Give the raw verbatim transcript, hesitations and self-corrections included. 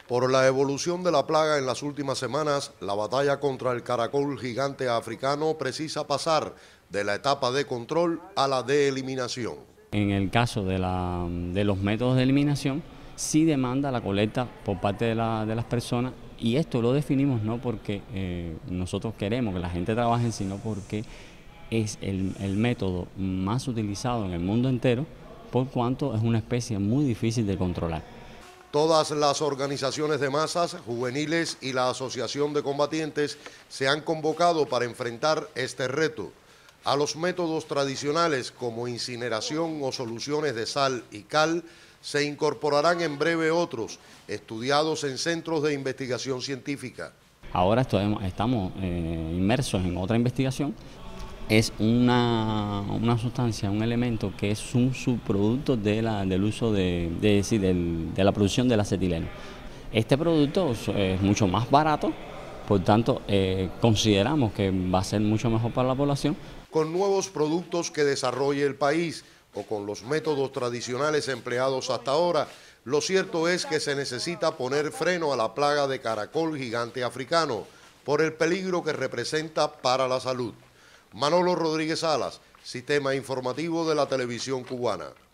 Por la evolución de la plaga en las últimas semanas, la batalla contra el caracol gigante africano precisa pasar de la etapa de control a la de eliminación. En el caso de, la, de los métodos de eliminación, sí demanda la colecta por parte de, la, de las personas, y esto lo definimos no porque eh, nosotros queremos que la gente trabaje, sino porque es el, el método más utilizado en el mundo entero, por cuanto es una especie muy difícil de controlar. Todas las organizaciones de masas, juveniles y la Asociación de Combatientes se han convocado para enfrentar este reto. A los métodos tradicionales como incineración o soluciones de sal y cal se incorporarán en breve otros, estudiados en centros de investigación científica. Ahora estamos eh, inmersos en otra investigación. Es una, una sustancia, un elemento que es un subproducto de la, del uso de, de, decir, del, de la producción del acetileno. Este producto es mucho más barato, por tanto eh, consideramos que va a ser mucho mejor para la población. Con nuevos productos que desarrolle el país o con los métodos tradicionales empleados hasta ahora, lo cierto es que se necesita poner freno a la plaga de caracol gigante africano por el peligro que representa para la salud. Manolo Rodríguez Salas, Sistema Informativo de la Televisión Cubana.